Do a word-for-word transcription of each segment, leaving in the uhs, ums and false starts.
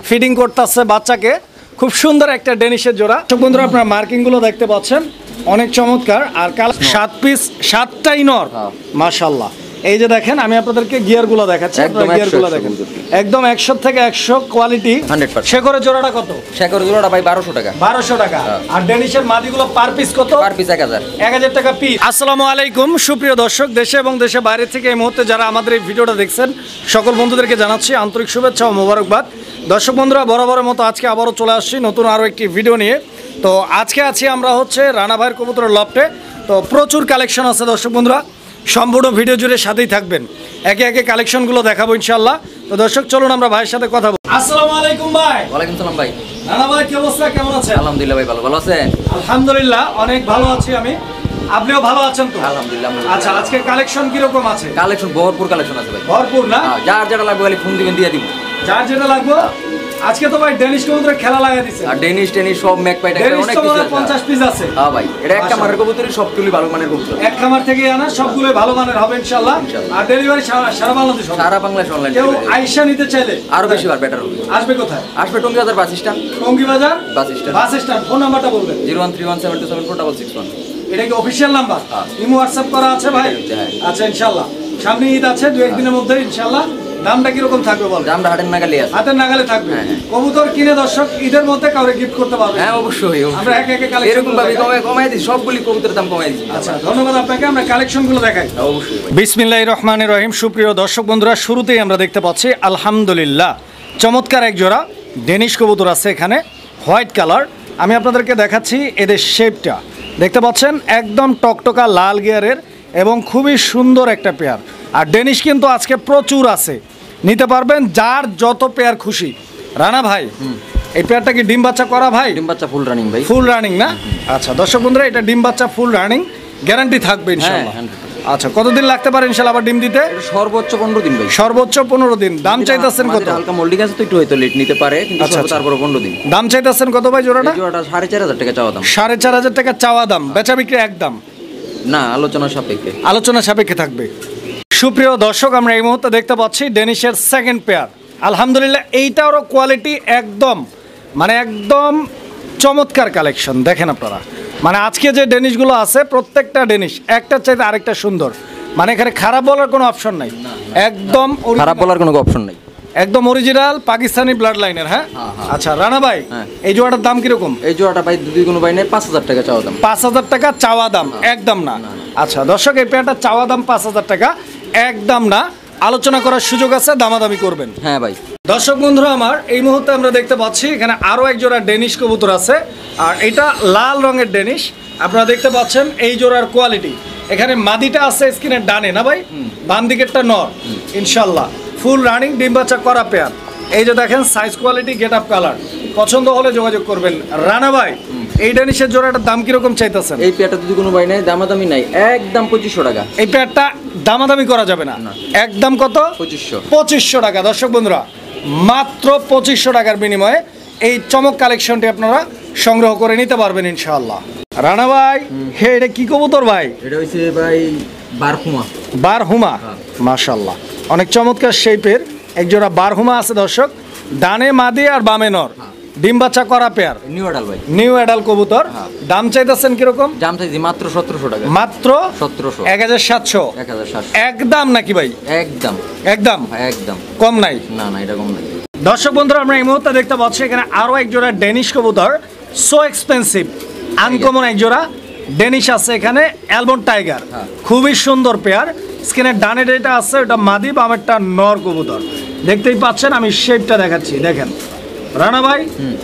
Feeding করতেছে বাচ্চাকে। খুব সুন্দর একটা ডেনিশের জোড়া। বন্ধুরা আপনারা মার্কিং গুলো দেখতে পাচ্ছেন, অনেক চমৎকার। আর সাত পিস সাতটাই নর, মাশাআল্লাহ। এই যে দেখেন, আমি আপনাদেরকে গিয়ার গুলো দেখাচ্ছি, গিয়ার গুলো দেখেন একদম একশো থেকে একশো কোয়ালিটি। শেকরের জোড়াটা কত? শেকরের জোড়াটা ভাই বারোশো টাকা। বারোশো টাকা। আর ডেনিশের মাদিগুলো পার পিস কত? পার পিস এক হাজার। এক হাজার টাকা পিস। আসসালামু আলাইকুম সুপ্রিয় দর্শক, দেশে এবং দেশে বাইরে থেকে এই মুহূর্তে যারা আমাদের এই ভিডিওটা দেখছেন সকল বন্ধুদেরকে জানাচ্ছি আন্তরিক শুভেচ্ছা ও মোবারকবাদ। দর্শক বন্ধুরা, বরাবরের মতো আজকে আবারও চলে আসছি নতুন আরও একটি ভিডিও নিয়ে। তো আজকে আছি আমরা হচ্ছে রানা ভাইয়ের কবুতরের লফটে। তো প্রচুর কালেকশন আছে দর্শক বন্ধুরা, সম্পূর্ণ ভিডিও জুড়ে সাথেই থাকবেন, একে একে কালেকশনগুলো দেখাবো ইনশাআল্লাহ। তো দর্শক চলুন আমরা ভাইয়ের সাথে কথা বলি। আসসালামু আলাইকুম ভাই। ওয়ালাইকুম সালাম ভাই। রানা ভাই কি অবস্থা, কেমন আছেন? আলহামদুলিল্লাহ ভাই, ভালো ভালো আছেন? আলহামদুলিল্লাহ অনেক ভালো আছি আমি, আপনিও ভালো আছেন তো? আলহামদুলিল্লাহ। আচ্ছা, আজকে কালেকশন কি রকম আছে? কালেকশন ভরপুর কালেকশন আছে ভাই। ভরপুর না? যার যেটা লাগবে খালি ফোন দিবেন, দিয়ে দিব। যার যেটা লাগবে। আজকে তো ভাই ডেনিশ কবুতরের খেলা লাগাই দিছে। আর ডেনিশ টেনিশ সব ম্যাক পাইটা অনেক কিছু আছে। পঞ্চাশ পিস আছে। হ্যাঁ ভাই, এটা এক খামারের কবুতরই সবগুলোই ভালো মানের কবুতর। এক খামার থেকে আনা সবগুলোই ভালো মানের হবে ইনশাআল্লাহ। আর ডেলিভারি সারা বাংলাদেশ হবে। সারা বাংলাদেশ অনলাইন। কেউ আইসা নিতে চাইলে আরো বেশি বার বেটার হবে। আসবে কোথায়? আসবে Tongi Bazar bus stand. Tongi Bazar bus stand. Bus stand. Phone নাম্বারটা বলবেন। Zero one three one seven two seven four double six one. এটা কি অফিশিয়াল নাম্বার? ইমো হোয়াটসঅ্যাপ করা আছে ভাই? আচ্ছা ইনশাআল্লাহ। সামনে ঈদ আছে, দুই একদিনের মধ্যে ইনশাআল্লাহ। দামটা কি রকম থাকবে বল? দামটা হাতের নাগালে আছে। হাতের নাগালে থাকবে। কবুতর কিনে দর্শক ঈদের মধ্যে কাউরে গিফট করতে পারবে? হ্যাঁ অবশ্যই। আমরা এক এক কালেকশন এরকম ভাবে কমায় কমায় দিই, সবগুলি কবুতরের দাম কমায় দিই। আচ্ছা ধন্যবাদ আপনাকে, আমরা কালেকশনগুলো দেখাই। অবশ্যই। বিসমিল্লাহির রহমানির রহিম। সুপ্রিয় দর্শক বন্ধুরা, শুরুতেই আমরা দেখতে পাচ্ছি আলহামদুলিল্লাহ চমৎকার এক জোড়া ডেনিশ কবুতর আছে এখানে, হোয়াইট কালার। আমি আপনাদেরকে দেখাচ্ছি এদের শেপটা, দেখতে পাচ্ছেন একদম টকটকা লাল গিয়ারের এবং খুবই সুন্দর একটা পেয়ার। আর ডেনিশ কিন্তু আজকে প্রচুর আছে, নিতে পারবেন যার যত পেয়ার খুশি। রানা ভাই এই পেয়ারটা কি ডিম বাচ্চা করা ভাই? ডিম বাচ্চা ফুল রানিং ভাই। ফুল রানিং না? আচ্ছা দর্শক বন্ধুরা, এটা ডিম বাচ্চা ফুল রানিং, গ্যারান্টি থাকবে ইনশাআল্লাহ। আচ্ছা, কতদিন লাগতে পারে ইনশাআল্লাহ আবার ডিম দিতে? সর্বোচ্চ পনেরো দিন ভাই। সর্বোচ্চ পনেরো দিন। দাম চাইতেছেন কত? হালকা মোল্ডিং আছে তো একটু হয়তো লেট নিতে পারে, কিন্তু তারপর পনেরো দিন। দাম চাইতেছেন কত ভাই জোড়াটা? জোড়াটা সাড়ে চার হাজার টাকা চাওয়া দাম। সাড়ে চার হাজার টাকা চাওয়া দাম, বেচা বিক্রি একদম না, আলোচনা সাপেক্ষে। আলোচনা সাপেক্ষে থাকবে। সুপ্রিয় দর্শক, আমরা এই মুহূর্তে দেখতে পাচ্ছি ডেনিশের সেকেন্ড পেয়ার। আলহামদুলিল্লাহ এইটারও কোয়ালিটি একদম মানে একদম চমৎকার কালেকশন। দেখেন আপনারা, মানে আজকে যে ডেনিশগুলো আছে প্রত্যেকটা ডেনিশ একটার চাইতে আরেকটা সুন্দর। মানে এখানে খারাপ বলার কোনো অপশন নাই, একদম খারাপ বলার কোনো অপশন নাই, একদম অরিজিনাল পাকিস্তানি ব্লাড লাইনের। হ্যাঁ আচ্ছা রানা ভাই, এই জোড়াটার দাম কিরকম? এই জোড়াটা ভাই দুই কোনো ভাই নেই, পাঁচ হাজার টাকা চাওয়া দাম। পাঁচ হাজার টাকা চাওয়া দাম, একদম না। আচ্ছা দর্শক, এই পেয়ারটা চাওয়া দাম পাঁচ হাজার টাকা, একদম না, আলোচনা করার সুযোগ আছে, দামাদামি করবেন। হ্যাঁ ভাই। দর্শক বন্ধুরা আমার, এই মুহূর্তে আমরা দেখতে পাচ্ছি এখানে আরো এক জোড়া ডেনিশ কবুতর আছে। আর এটা লাল রঙের ডেনিশ, আপনারা দেখতে পাচ্ছেন এই জোড়ার কোয়ালিটি। এখানে মাদিটা আছে স্ক্রিনের ডানে না ভাই, বাম দিকেরটা নর। ইনশাল্লাহ ফুল রানিং ডিম বাচ্চা করা পেয়ার। এই যে দেখেন size quality, get up colour, পছন্দ হলে যোগাযোগ করবেন। রানা ভাই এই ডেনিশের জোড়াটার দাম কিরকম চাইতেছেন? এই পেয়ারটা যদি কোনো ভাই নাই, দামাদামি নাই, একদম পঁচিশশো টাকা। এই পেয়ারটা দামাদামি করা যাবে না, একদম কত? পঁচিশশো। পঁচিশশো টাকা। দর্শক বন্ধুরা মাত্র পঁচিশশো টাকার বিনিময়ে এই চমক কালেকশনটি আপনারা সংগ্রহ করে নিতে পারবেন ইনশাআল্লাহ। রানা ভাই হে এটা কি কবুতর ভাই? এটা হইছে ভাই বারহুমা। বারহুমা, মাশাআল্লাহ অনেক চমৎকার শেপের এক জোড়া বারহুমা আছে দর্শক, ডানে মাদি আর বামে নর, ডিম বাচ্চা করা পেয়ার, নিউ অ্যাডাল ভাই, নিউ অ্যাডাল কবুতর। দাম চাইতেছেন কিরকম? দাম চাইছি মাত্র সতেরোশো টাকা। মাত্র সতেরোশো। এক হাজার সাতশো। এক হাজার সাতশো একদম নাকি ভাই? একদম একদম একদম কম নাই? না না, এটা কম নাই। দর্শক বন্ধুরা আমরা এই মুহূর্তে দেখতে পাচ্ছি এখানে আরো এক জোড়া ডেনিশ কবুতর, সো এক্সপেন্সিভ আনকমন এক জোড়া ডেনিশ আছে এখানে, অ্যালবন টাইগার, খুবই সুন্দর পেয়ার। স্ক্রিনের ডানে যেটা আছে ওটা মাদি, বামেরটা নর কবুতর। দেখতেই পাচ্ছেন, আমি শেপটা দেখাচ্ছি দেখেন। রানা ভাই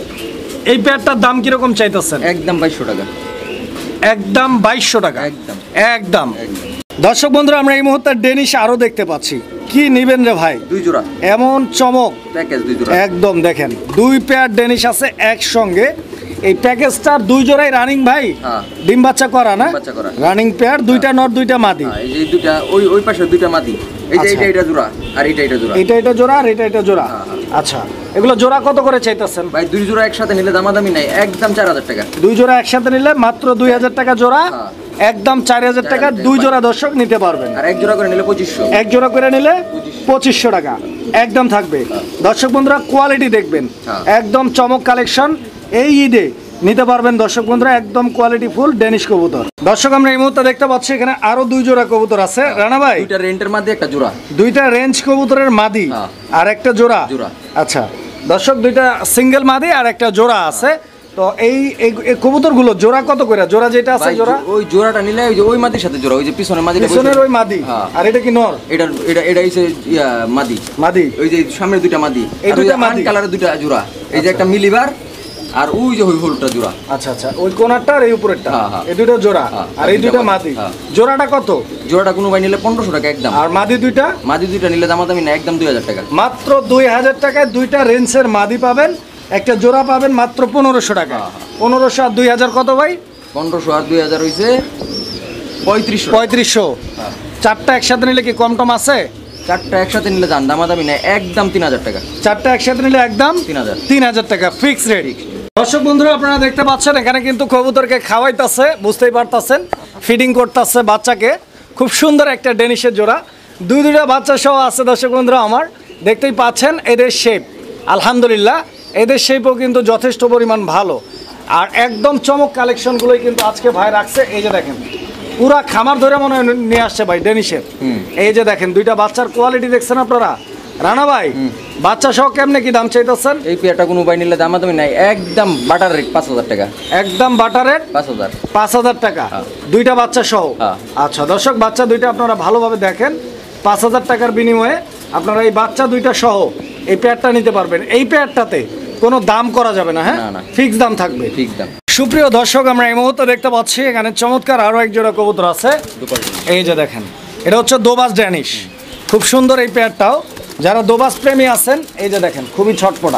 এই পেয়ারটার দাম কিরকম চাইতেছেন? একদম বাইশশো টাকা। একদম বাইশশো টাকা। একদম একদম। দর্শক বন্ধুরা আমরা এই মুহূর্তে ডেনিশ আরো দেখতে পাচ্ছি, কি নিবেন রে ভাই? দুই জোড়া এমন চমক প্যাকেজ, দুই জোড়া একদম। দেখেন দুই পেয়ার ডেনিশ আছে একসঙ্গে, এই প্যাকেজটার দুই জোড়াই রানিং ভাই, ডিম বাচ্চা করা না? রানিং পেয়ার, দুইটা নর দুইটা মাদি। এই যে দুইটা ওই ওই পাশে দুইটা মাদি, এই যে এটা এটা জোড়া আর এটা এটা জোড়া, এটা এটা জোড়া আর এটা এটা জোড়া। আচ্ছা এগুলো জোড়া কত করে চাইতেছেন ভাই? দুই জোড়া একসাথে নিলে দামাদামি নাই, একদম চার হাজার টাকা। দুই জোড়া একসাথে নিলে মাত্র দুই হাজার টাকা জোড়া, একদম চার হাজার টাকা দুই জোড়া দর্শক নিতে পারবেন। আর এক জোড়া করে নিলে পঁচিশশো। এক জোড়া করে নিলে পঁচিশশো টাকা একদম থাকবে। দর্শক বন্ধুরা কোয়ালিটি দেখবেন, একদম চমক কালেকশন। এই ঈদে নিতে পারবেন দর্শক বন্ধুরা, একদম কোয়ালিটি ফুল ডেনিশ কবুতর। দর্শক আমরা এই মুহূর্তে দেখতে পাচ্ছি এখানে আরো দুই জোড়া কবুতর আছে। রানা ভাই, দুইটা রেন্টের মাদি একটা জোড়া, দুইটা রেঞ্জ কবুতরের মাদি আর একটা জোড়া। আচ্ছা দর্শক, দুইটা সিঙ্গেল মাদি আর একটা জোড়া আছে। তো এই কবুতর গুলো জোড়া কত করে? জোড়া যেটা আছে জোড়া, ওই জোড়াটা নিলে ওই যে ওই মাদির সাথে জোড়া, ওই যে পিছনের মাদি, পিছনের ওই মাদি। আর এটা কি নর? এটা এটা এটা হইছে ইয়া মাদি মাদি, ওই যে সামনের দুইটা মাদি, এই দুইটা মাদি কালারের দুইটা জোড়া। এই যে একটা মিলিবার আর ওই যে ওই হলটা জোড়া। আচ্ছা আচ্ছা, ওই কোনারটা আর এই উপরেরটা, এই দুটো জোড়া আর এই দুটো মাদি। জোড়াটা কত? জোড়াটা কোনো ভাই নিলে পনেরোশো টাকা একদম। আর মাদি দুইটা? মাদি দুইটা নিলে দামাদামি না, একদম দুই হাজার টাকা। মাত্র দুই হাজার টাকায় দুইটা রেঞ্জের মাদি পাবেন, একটা জোড়া পাবেন মাত্র পনেরোশো টাকা। পনেরোশো আর দুই হাজার কত ভাই? পনেরোশো আর দুই হাজার হয়েছে পঁয়ত্রিশশো। পঁয়ত্রিশশো। চারটা একসাথে নিলে কি কম টম আছে? চারটা একসাথে নিলে দাম দামাদামি না, একদম তিন হাজার টাকা। চারটা একসাথে নিলে একদম তিন হাজার তিন হাজার টাকা ফিক্স রেট। দর্শক বন্ধুরা আপনারা দেখতে পাচ্ছেন এখানে কিন্তু কবুতরকে খাওয়াইতেছে, বুঝতেই পারতেছেন, ফিডিং করতেছে বাচ্চাকে। খুব সুন্দর একটা ডেনিশের জোড়া, দুই দুইটা বাচ্চা সহ আছে। দর্শক বন্ধুরা আমার দেখতেই পাচ্ছেন এদের শেপ, আলহামদুলিল্লাহ এদের শেপও কিন্তু যথেষ্ট পরিমাণ ভালো। আর একদম চমক কালেকশনগুলোই কিন্তু আজকে ভাই রাখছে। এই যে দেখেন পুরা খামার ধরে মনে হয় নিয়ে আসছে ভাই ডেনিশের। এই যে দেখেন দুইটা বাচ্চার কোয়ালিটি দেখছেন আপনারা। রানা ভাই, বাচ্চা সহ কেমনে কি দাম চাইতেছেন? এই পেয়ারটা কোনো ভাই নিলে দামাদামি নাই, একদম বাটার রেট পাঁচ হাজার টাকা। একদম বাটার রেট পাঁচ হাজার পাঁচ হাজার টাকা দুইটা বাচ্চা সহ। আচ্ছা দর্শক, বাচ্চা দুইটা আপনারা ভালোভাবে দেখেন, পাঁচ হাজার টাকার বিনিময়ে আপনারা এই বাচ্চা দুইটা সহ এই পেয়ারটা নিতে পারবেন। এই পেয়ারটাতে কোনো দাম করা যাবে না, হ্যাঁ ফিক্স দাম থাকবে। ফিক্স দাম। সুপ্রিয় দর্শক আমরা এই মুহূর্তে দেখতে পাচ্ছি এখানে চমৎকার আরো এক জোড়া কবুতর আছে। এই যে দেখেন এটা হচ্ছে দোবাস ড্যানিশ, খুব সুন্দর এই পেয়ারটাও। যারা দোবাস প্রেমী আছেন এই যে দেখেন খুবই ছটপটা,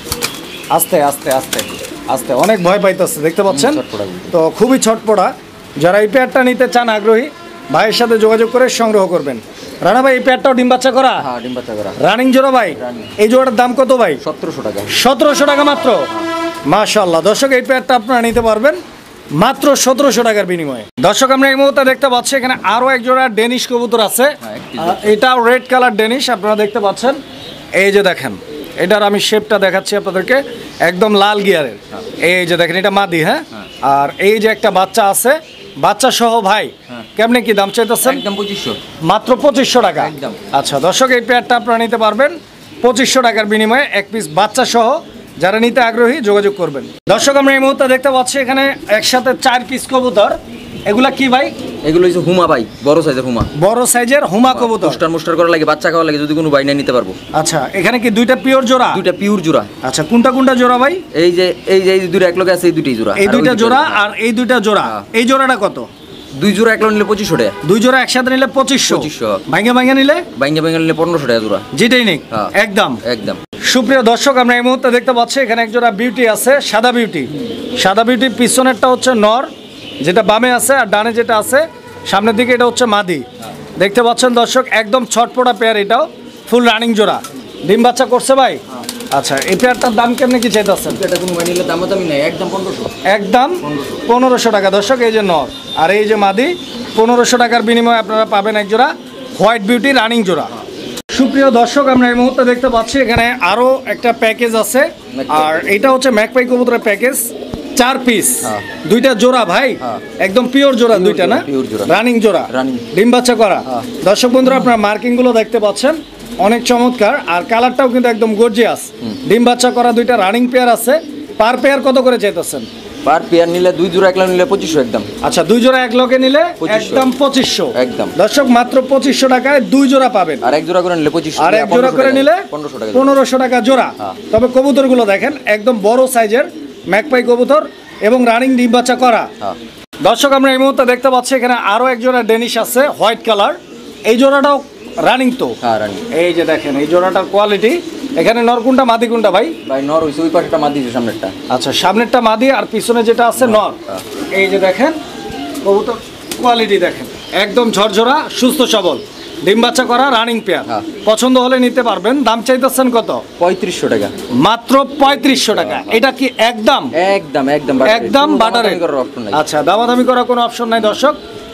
আস্তে আস্তে আস্তে আস্তে অনেক ভয় পাইতেছে দেখতে পাচ্ছেন। তো খুবই ছটপটা, যারা এই পেয়ারটা নিতে চান আগ্রহী ভাইয়ের সাথে যোগাযোগ করে সংগ্রহ করবেন। রানা ভাই এই পেয়ারটাও ডিম বাচ্চা করা? হ্যাঁ ডিম বাচ্চা করা, রানিং জোড়া ভাই। এই জোড়াটার দাম কত ভাই? সতেরোশো টাকা। সতেরোশো টাকা মাত্র, মাশাআল্লাহ। দর্শক এই পেয়ারটা আপনারা নিতে পারবেন মাত্র সতেরোশো টাকার বিনিময়ে। দর্শক আমরা এই মুহূর্তে দেখতে পাচ্ছি এখানে আরো এক জোড়া ডেনিশ কবুতর আছে। এটাও রেড কালার ডেনিশ আপনারা দেখতে পাচ্ছেন। এই যে দেখেন এটার আমি শেপটা দেখাচ্ছি আপনাদেরকে, একদম লাল গিয়ারের। এই যে দেখেন এটা মাদি, হ্যাঁ। আর এই যে একটা বাচ্চা আছে, বাচ্চা সহ ভাই কেমনে কি দাম চাইতেছেন? একদম পঁচিশশো, মাত্র পঁচিশশো টাকা। আচ্ছা দর্শক এই পেয়ারটা আপনারা নিতে পারবেন পঁচিশশো টাকার বিনিময়ে, এক পিস বাচ্চা সহ। যারা নিতে আগ্রহী যোগাযোগ করবেন। দর্শক আমরা এই মুহূর্তে দেখতে পাচ্ছি এখানে একসাথে চার পিস কবুতর। এগুলা কি ভাই? এগুলো হচ্ছে হুমা ভাই, বড় সাইজের হুমা। বড় সাইজের হুমা কবুতর, মুস্টার মুস্টার করা লাগে, বাচ্চা খাওয়া লাগে, যদি কোনো ভাই নাই নিতে পারবো। আচ্ছা এখানে কি দুইটা পিওর জোড়া? দুইটা পিওর জোড়া। আচ্ছা কোনটা কোনটা জোড়া ভাই? এই যে এই যে এই দুইটা এক লগে আছে, এই দুইটাই জোড়া। এই দুইটা জোড়া আর এই দুইটা জোড়া। এই জোড়াটা কত? দুই জোড়া এক লগে নিলে পঁচিশশো টাকা। দুই জোড়া একসাথে নিলে পঁচিশশো। পঁচিশশো ভাঙ্গে ভাঙ্গে নিলে? ভাঙ্গে ভাঙ্গে নিলে পনেরোশো টাকা জোড়া। যেটাই নেই একদম একদম। সুপ্রিয় দর্শক আমরা এই মুহূর্তে দেখতে পাচ্ছি এখানে এক জোড়া বিউটি আছে, সাদা বিউটি। সাদা বিউটি পিছনেরটা হচ্ছে নর, যেটা বামে আছে, আর ডানে যেটা আছে সামনের দিকে এটা হচ্ছে মাদি। দেখতে পাচ্ছেন দর্শক একদম ছটপটা পেয়ার, এটাও ফুল রানিং জোড়া। ডিম বাচ্চা করছে ভাই? আচ্ছা এই পেয়ারটার দাম কেমনে কি চাইতেছেন? এটা কোনো নিলে দামাদামি নাই, একদম পনেরোশো। একদম পনেরোশো টাকা দর্শক। এই যে নর আর এই যে মাদি, পনেরোশো টাকার বিনিময়ে আপনারা পাবেন এক জোড়া হোয়াইট বিউটি রানিং জোড়া। সুপ্রিয় দর্শক আমরা এই মুহূর্তে দেখতে পাচ্ছি এখানে আরো একটা প্যাকেজ আছে, আর এটা হচ্ছে ম্যাকপাই কবুতরের প্যাকেজ, চার পিস, দুইটা জোড়া ভাই, একদম পিওর জোড়া দুইটা না, রানিং জোড়া, ডিম বাচ্চা করা। দর্শক বন্ধুরা আপনারা মার্কিং গুলো দেখতে পাচ্ছেন অনেক চমৎকার, আর কালারটাও কিন্তু একদম গর্জিয়াস। ডিম বাচ্চা করা দুইটা রানিং পেয়ার আছে। পার পেয়ার কত করে চাইতেছেন? পার পেয়ার নিলে দুই জোড়া এক লগে নিলে পঁচিশশো একদম। আচ্ছা দুই জোড়া এক লগে নিলে একদম পঁচিশশো একদম। দর্শক মাত্র পঁচিশশো টাকায় দুই জোড়া পাবেন। আর এক জোড়া করে নিলে পঁচিশশো, আর এক জোড়া করে নিলে পনেরোশো টাকা পনেরোশো টাকা জোড়া। তবে কবুতর গুলো দেখেন একদম বড় সাইজের ম্যাকপাই কবুতর এবং রানিং ডিম বাচ্চা করা। দর্শক আমরা এই মুহূর্তে দেখতে পাচ্ছি এখানে আরো এক জোড়া ডেনিশ আছে হোয়াইট কালার। এই জোড়াটাও রানিং তো? হ্যাঁ রানিং। এই যে দেখেন এই জোড়াটার কোয়ালিটি। এখানে নর কোনটা মাদি কোনটা ভাই? ভাই নর হইছে ওই পাশেটা মাদি, সামনেরটা। আচ্ছা সামনেরটা মাদি আর পিছনে যেটা আছে নর। এই যে দেখেন কবুতর কোয়ালিটি দেখেন একদম ঝরঝরা সুস্থ সবল, ডিম বাচ্চা করা রানিং পেয়ার। পছন্দ হলে নিতে পারবেন। দাম চাইতেছেন কত? পঁয়ত্রিশশো টাকা মাত্র পঁয়ত্রিশশো টাকা। এটা কি একদম একদম একদম একদম বাটারে? আচ্ছা দামাদামি করার কোনো অপশন নাই দর্শক,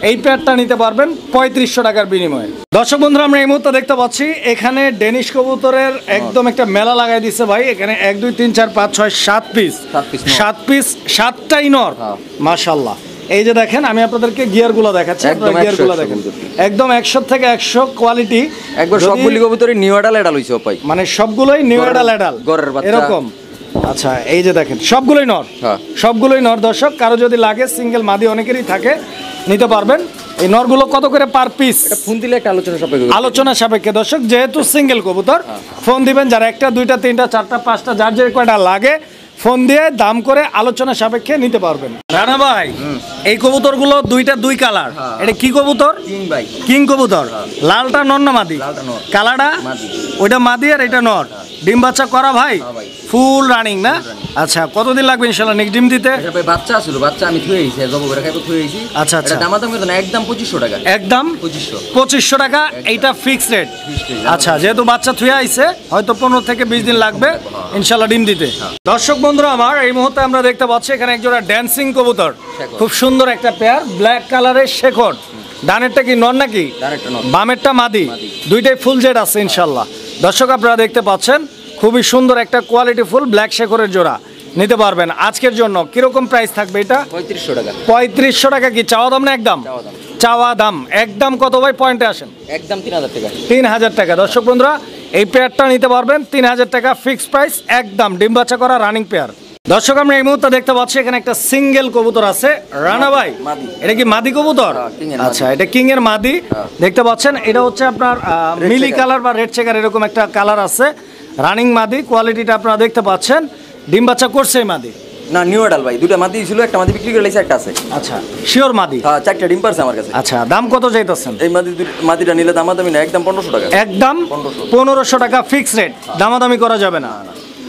এই পেয়ারটা নিতে পারবেন পঁয়ত্রিশশো টাকার বিনিময়ে। দর্শক বন্ধুরা আমরা এই মুহূর্তে দেখতে পাচ্ছি এখানে ডেনিশ কবুতরের একদম একটা মেলা লাগাই দিছে ভাই। এখানে এক দুই তিন চার পাঁচ ছয় সাত পিস সাত পিস সাতটাই নর মাশাআল্লাহ। এই যে দেখেন আমি আপনাদেরকে গিয়ার গুলো দেখাচ্ছি, গিয়ার গুলো দেখেন একদম একশো থেকে একশো কোয়ালিটি, একবার সবগুলি কবুতরই নিউ অ্যাডাল অ্যাডাল হইছে ভাই, মানে সবগুলোই নিউ অ্যাডাল অ্যাডাল এরকম। আচ্ছা এই যে দেখেন সবগুলোই নর, সবগুলোই নর। দর্শক কারো যদি লাগে সিঙ্গেল মাদি অনেকেরই থাকে, নিতে পারবেন। এই নরগুলো কত করে পার পিস? ফোন দিলে একটা আলোচনা সাপেক্ষে, আলোচনা সাপেক্ষে দর্শক, যেহেতু সিঙ্গেল কবুতর ফোন দিবেন, যারা একটা দুইটা তিনটা চারটা পাঁচটা যার যে কয়টা লাগে ফোন দিয়ে দাম করে আলোচনা সাপেক্ষে নিতে পারবেন। রানা ভাই এই কবুতর গুলো দুইটা দুই কালার, এটা কি কবুতর? কিং ভাই, কিং কবুতর। লালটা নর না মাদি? কালারটা ওইটা মাদি আর এটা নর। ডিম বাচ্চা করা ভাই? ফুল রানিং না? আচ্ছা কতদিন লাগবে ইনশাআল্লাহ নেক্সট ডিম দিতে? ভাই বাচ্চা ছিল, বাচ্চা আমি থুয়ে আইছি, জব করে খাইবো থুয়ে আইছি। আচ্ছা আচ্ছা, এটা দামাদাম কত না? একদম পঁচিশশো টাকা। একদম পঁচিশশো পঁচিশশো টাকা, এইটা ফিক্স রেট। আচ্ছা যেহেতু বাচ্চা থুয়ে আইছে হয়তো পনেরো থেকে বিশ দিন লাগবে ইনশাআল্লাহ ডিম দিতে। দর্শক বন্ধুরা আমার এই মুহূর্তে আমরা দেখতে পাচ্ছি এখানে একজোড়া ড্যান্সিং কবুতর, খুব সুন্দর একটা পেয়ার, ব্ল্যাক কালারের শেকড়। ডানেরটা কি নর নাকি? বামেরটা মাদি, দুইটাই ফুল জেড আছে ইনশাআল্লাহ। দর্শক আপনারা দেখতে পাচ্ছেন খুবই সুন্দর একটা কোয়ালিটি ফুল ব্ল্যাক শেকড়ের জোড়া, নিতে পারবেন আজকের জন্য। কিরকম প্রাইস থাকবে এটা? পঁয়ত্রিশশো টাকা। পঁয়ত্রিশশো টাকা কি চাওয়া দাম না একদম? চাওয়া দাম। একদম কত ভাই? পয়েন্টে আসেন। একদম তিন হাজার টাকা। তিন হাজার টাকা। দর্শক বন্ধুরা এই পেয়ারটা নিতে পারবেন তিন হাজার টাকা ফিক্স প্রাইস, একদম ডিম বাচ্চা করা রানিং পেয়ার। দর্শক আমরা এই মুহূর্তে দেখতে পাচ্ছি এখানে একটা সিঙ্গেল কবুতর আছে। রানা ভাই এটা কি মাদি কবুতর? আচ্ছা এটা কিং এর মাদি দেখতে পাচ্ছেন। এটা হচ্ছে আপনার মিলি কালার বা রেড চেকার এরকম একটা কালার আছে, রানিং মাদি। কোয়ালিটিটা আপনারা দেখতে পাচ্ছেন। ডিম বাচ্চা করছে এই মাদি? না নিউ অ্যাডাল ভাই, দুটো মাদি ছিল, একটা মাদি বিক্রি করে লাইছে, একটা আছে। আচ্ছা শিওর মাদি? হ্যাঁ চারটা ডিম পারছে আমার কাছে। আচ্ছা দাম কত চাইতেছেন? এই মাদি মাদিটা নিলে দামাদামি না, একদম পনেরোশো টাকা। একদম পনেরোশো টাকা ফিক্স রেট, দামাদামি করা যাবে না।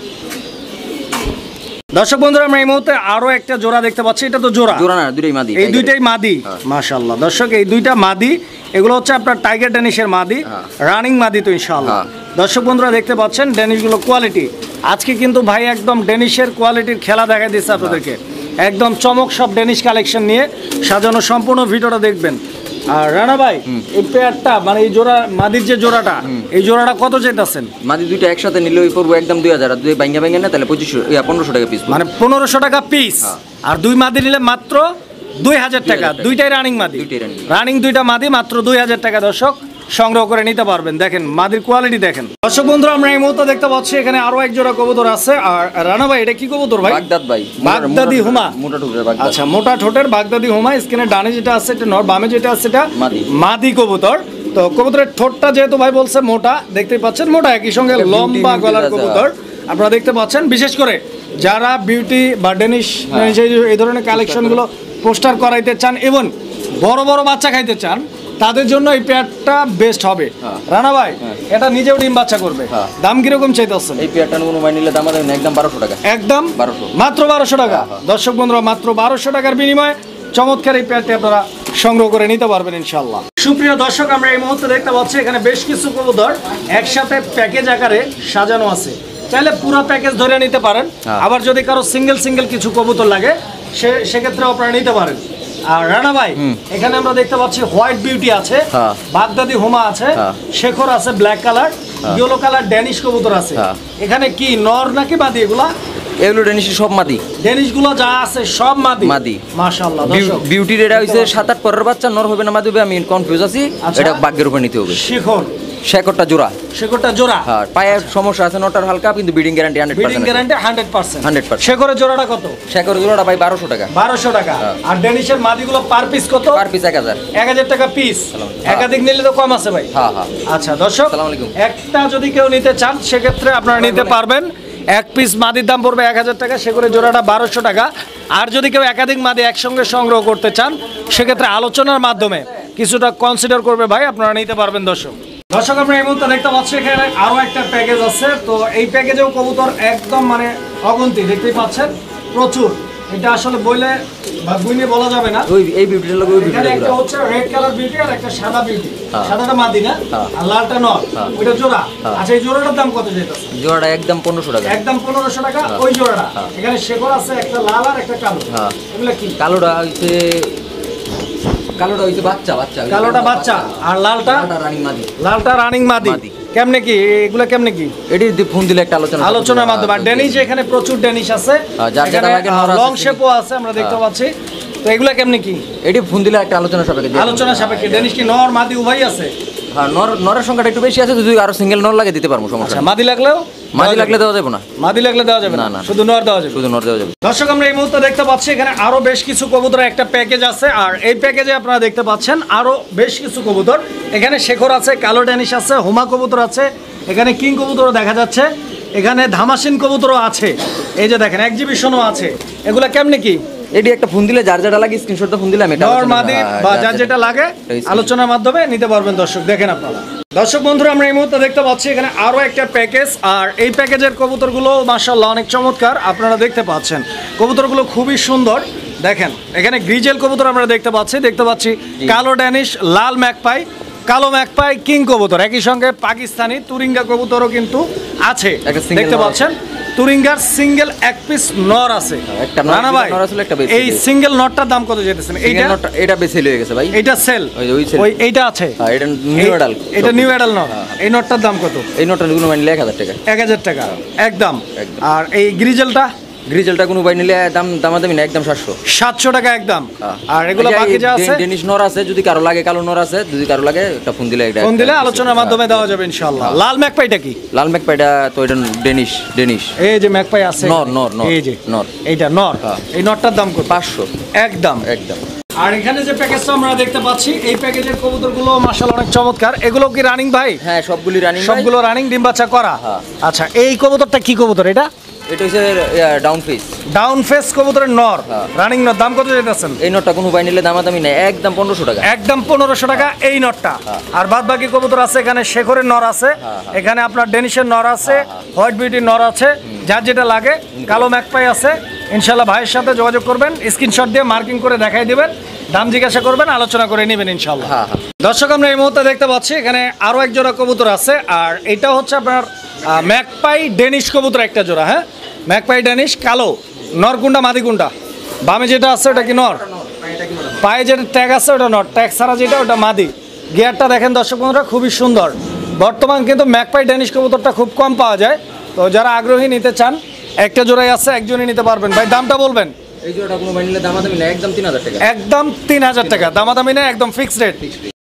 দর্শক বন্ধুরা আমরা এই মুহূর্তে আরো একটা জোড়া দেখতে পাচ্ছি। এটা তো জোড়া? জোড়া না, দুটোই মাদি। এই দুইটাই মাদি মাশাআল্লাহ। দর্শক এই দুইটা মাদি, এগুলো হচ্ছে আপনার টাইগার ড্যানিশের মাদি, রানিং মাদি তো ইনশাআল্লাহ। দর্শক বন্ধুরা দেখতে পাচ্ছেন ড্যানিশগুলো কোয়ালিটি। আজকে কিন্তু ভাই একদম ড্যানিশের কোয়ালিটির খেলা দেখা দিচ্ছে আপনাদেরকে, একদম চমক সব ড্যানিশ কালেকশন নিয়ে সাজানো। সম্পূর্ণ ভিডিওটা দেখবেন। আর রানা ভাই এই পেয়ারটা মানে এই জোড়া মাদির যে জোড়াটা, এই জোড়াটা কত চাইতেছেন? মাদি দুইটা একসাথে নিলে ওই পড়বো একদম দুই হাজার, দুই ভাঙ্গা ভাঙ্গা না তাহলে পঁচিশশো পনেরোশো টাকা পিস, মানে পনেরোশো টাকা পিস। আর দুই মাদি নিলে মাত্র দুই হাজার টাকা। দুইটাই রানিং মাদি, রানিং দুইটা মাদি মাত্র দুই হাজার টাকা। দর্শক সংগ্রহ করে নিতে পারবেন। দেখেন মাদির কোয়ালিটি দেখেন। দর্শক বন্ধুরা আমরা এই মুহূর্তে দেখতে পাচ্ছি এখানে আরো এক জোড়া কবুতর আছে। আর রানা ভাই এটা কি কবুতর ভাই? বাগদাদ ভাই, বাগদাদি হুমা। মোটা ঠোঁটের বাগদাদ। আচ্ছা মোটা ঠোঁটের বাগদাদি হুমা। স্ক্রিনে ডানে যেটা আছে এটা নর, বামে যেটা আছে এটা মাদি। মাদি কবুতর। তো কবুতরের ঠোঁটটা যেহেতু ভাই বলছে মোটা, দেখতেই পাচ্ছেন মোটা, একই সঙ্গে লম্বা গলার কবুতর আপনারা দেখতে পাচ্ছেন। বিশেষ করে যারা বিউটি বা ডেনিশ এই ধরনের কালেকশনগুলো পোস্টার করাইতে চান এবং বড় বড় বাচ্চা খাইতে চান, তাদের জন্য এই পেয়ারটা বেস্ট হবে। রানা ভাই এটা নিজেও ডিম বাচ্চা করবে। দাম কিরকম চাইতেছেন? এই পেয়ারটা কোনো ভাই নিলে দাম একদম বারোশো টাকা। একদম বারোশো, মাত্র বারোশো টাকা। দর্শক বন্ধুরা মাত্র বারোশো টাকার বিনিময়ে চমৎকার এই পেয়ারটি আপনারা সংগ্রহ করে নিতে পারবেন ইনশাআল্লাহ। সুপ্রিয় দর্শক আমরা এই মুহূর্তে দেখতে পাচ্ছি এখানে বেশ কিছু কবুতর একসাথে প্যাকেজ আকারে সাজানো আছে। চাইলে পুরো প্যাকেজ ধরে নিতে পারেন, আবার যদি কারো সিঙ্গেল সিঙ্গেল কিছু কবুতর লাগে সে সেক্ষেত্রে আপনারা নিতে পারেন। আর রানা ভাই এখানে আমরা দেখতে পাচ্ছি হোয়াইট বিউটি আছে, বাগদাদি হুমা আছে, শেখর আছে black colour, yellow colour Danish কবুতর আছে। এখানে কি নর নাকি মাদি এগুলা? এগুলো ডেনিশ সব মাদি। ডেনিশ গুলো যা আছে সব মাদি মাদি মাশাআল্লাহ। বিউটির এটা হইছে সাত আট পরের বাচ্চা, নর হবে না মাদি হবে, আমি কনফিউজ আছি। এটা ভাগ্যের উপর নিতে হবে। শেখর শেকড়টা জোড়া, শেকড়টা জোড়া। হ্যাঁ পায়ের সমস্যা আছে, নটার হালকা, কিন্তু breeding guarantee hundred percent. Breeding guarantee hundred percent. Hundred percent. শেকড়ের জোড়াটা কত? শেকড়ের জোড়াটা ভাই বারোশো টাকা। বারোশো টাকা। আর ডেনিশের মাদিগুলো পার পিস কত? পার পিস এক হাজার। এক হাজার টাকা পিস। একাধিক নিলে তো কম আছে ভাই। হ্যাঁ হ্যাঁ। আচ্ছা দর্শক আসসালামু আলাইকুম, একটা যদি কেউ নিতে চান সেক্ষেত্রে আপনারা নিতে পারবেন। এক পিস মাদির দাম পড়বে এক হাজার টাকা, সেগুলো জোড়াটা বারোশো টাকা। আর যদি কেউ একাধিক মাদি একসঙ্গে সংগ্রহ করতে চান সেক্ষেত্রে আলোচনার মাধ্যমে কিছুটা কনসিডার করবে ভাই, আপনারা নিতে পারবেন। দর্শক দর্শক আমরা এই মুহূর্তে দেখতে পাচ্ছি এখানে আরো একটা প্যাকেজ আছে। তো এই প্যাকেজেও কবুতর একদম মানে অগন্তি দেখতেই পাচ্ছেন, প্রচুর। এটা আসলে বইলে বা গুইনে বলা যাবে না। ওই এই বিউটিটার লগে ওই বিউটিটা একটা হচ্ছে রেড কালার বিউটি আর একটা সাদা বিউটি। সাদাটা মাদি না আর লালটা নর, ওইটা জোড়া। আচ্ছা এই জোড়াটার দাম কত যাইতাছে? জোড়াটা একদম পনেরোশো টাকা। একদম পনেরোশো টাকা ওই জোড়াটা। এখানে শেকড় আছে একটা লাল আর একটা কালো। এগুলা কি? কালোটা হইছে কালোটা হইছে বাচ্চা বাচ্চা কালোটা বাচ্চা আর লালটা রানিং মাদি লালটা রানিং মাদি কেমনে কি এগুলা কেমনে কি এটি ফোন দিলে একটা আলোচনা আলোচনার মাধ্যমে ডেনিশ এখানে প্রচুর ডেনিশ আছে লং শেপও আছে আমরা দেখতে পাচ্ছি তো এগুলা কেমনে কি এটি ফোন দিলে একটা আলোচনা সাপেক্ষে আলোচনা সাপেক্ষে ডেনিশ কি নর মাদি উভয় আছে হ্যাঁ নর নরের সংখ্যাটা একটু বেশি আছে যদি আরো সিঙ্গেল নর লাগে দিতে পারবো সমস্যা মাদি লাগলেও মাদি লাগলে দেওয়া যাবে না মাদি লাগলে দেওয়া যাবে না না শুধু নর দেওয়া যাবে শুধু নর দেওয়া যাবে দর্শক আমরা এই মুহূর্তে দেখতে পাচ্ছি এখানে আরো বেশ কিছু কবুতরের একটা প্যাকেজ আছে আর এই প্যাকেজে আপনারা দেখতে পাচ্ছেন আরো বেশ কিছু কবুতর এখানে শেখর আছে কালো ড্যানিশ আছে হোমা কবুতর আছে এখানে কিং কবুতরও দেখা যাচ্ছে এখানে ধামাসিন কবুতরও আছে এই যে দেখেন এক্সিবিশনও আছে এগুলা কেমনে কি এটি একটা ফোন দিলে যার যেটা লাগে স্ক্রিনশটটা ফোন দিলে আমি এটা নর মাদি বা যার যেটা লাগে আলোচনার মাধ্যমে নিতে পারবেন দর্শক দেখেন আপনারা দর্শক বন্ধুরা আমরা এই মুহূর্তে দেখতে পাচ্ছি এখানে আরো একটা প্যাকেজ আর এই প্যাকেজের কবুতরগুলো মাশাআল্লাহ অনেক চমৎকার আপনারা দেখতে পাচ্ছেন কবুতরগুলো খুবই সুন্দর দেখেন এখানে গ্রিজেল কবুতর আমরা দেখতে পাচ্ছি দেখতে পাচ্ছি কালো ড্যানিশ লাল ম্যাকপাই কালো ম্যাকপাই কিং কবুতর একই সঙ্গে পাকিস্তানি তুরিঙ্গা কবুতরও কিন্তু আছে দেখতে পাচ্ছেন তুরিঙ্গার সিঙ্গেল এক পিস নর আছে একটা রানা ভাই এই সিঙ্গেল নটটার দাম কত যেতেছেন এইটা নটটা এটা বেশি হয়ে গেছে ভাই এটা সেল ওই এইটা আছে হ্যাঁ এটা নিউ অ্যাডাল এটা নিউ অ্যাডাল নট এই নটটার দাম কত এই নটটার গুণ মাইলে এক হাজার টাকা এক হাজার টাকা একদম আর এই গ্রিজেলটা গ্রিজেলটা কোনো উপায় নিলে দাম দামাদামি না একদম সাতশো সাতশো টাকা একদম আর এগুলো বাকি যা আছে ডেনিশ নর আছে যদি কারো লাগে কালো নর আছে যদি কারো লাগে একটা ফোন দিলে এটা ফোন দিলে আলোচনার মাধ্যমে দেওয়া যাবে ইনশাআল্লাহ লাল ম্যাকপাইটা কি লাল ম্যাকপাইটা তো এটা ডেনিশ ডেনিশ এই যে ম্যাকপাই আছে নর নর নর এই যে নর এইটা নর এই নটটার দাম কত পাঁচশো একদম একদম আর এখানে যে প্যাকেজটা আমরা দেখতে পাচ্ছি এই প্যাকেজের কবুতরগুলো মাশাআল্লাহ অনেক চমৎকার এগুলো কি রানিং ভাই হ্যাঁ সবগুলি রানিং সবগুলো রানিং ডিম বাচ্চা করা আচ্ছা এই কবুতরটা কি কবুতর এটা এটা হচ্ছে ডাউন ফেস ডাউন ফেস কবুতরের নর রানিং নর দাম কত যেতেছেন এই নটটা কোনো উপায় নিলে দামাদামি নাই একদম পনেরোশো টাকা একদম পনেরোশো টাকা এই নটটা আর বাদ বাকি কবুতর আছে এখানে শেখরের নর আছে এখানে আপনার ডেনিশের নর আছে হোয়াইট বিউটির নর আছে যার যেটা লাগে কালো ম্যাকপাই আছে ইনশাআল্লাহ ভাইয়ের সাথে যোগাযোগ করবেন স্ক্রিনশট দিয়ে মার্কিং করে দেখাই দিবেন দাম জিজ্ঞাসা করবেন আলোচনা করে নেবেন ইনশাআল্লাহ দর্শক আমরা এই মুহূর্তে দেখতে পাচ্ছি এখানে আরো এক জোড়া কবুতর আছে আর এটা হচ্ছে আপনার ম্যাকপাই ডেনিশ কবুতর একটা জোড়া হ্যাঁ ম্যাকপাই ডেনিশ কালো নর কুন্ডা মাদি কুন্ডা বামে যেটা আছে ওটা কি নর পায়ে যেটা ট্যাগ আছে ওটা নর ট্যাগ ছাড়া যেটা ওটা মাদি গিয়ারটা দেখেন দর্শক বন্ধুরা খুবই সুন্দর বর্তমান কিন্তু ম্যাকপাই ডেনিশ কবুতরটা খুব কম পাওয়া যায় তো যারা আগ্রহী নিতে চান একটা জোড়াই আছে একজনই নিতে পারবেন ভাই দামটা বলবেন এই জোড়াটা কোনো নিলে দামাদামি না একদম তিন হাজার টাকা একদম তিন হাজার টাকা দামাদামি না একদম ফিক্সড রেট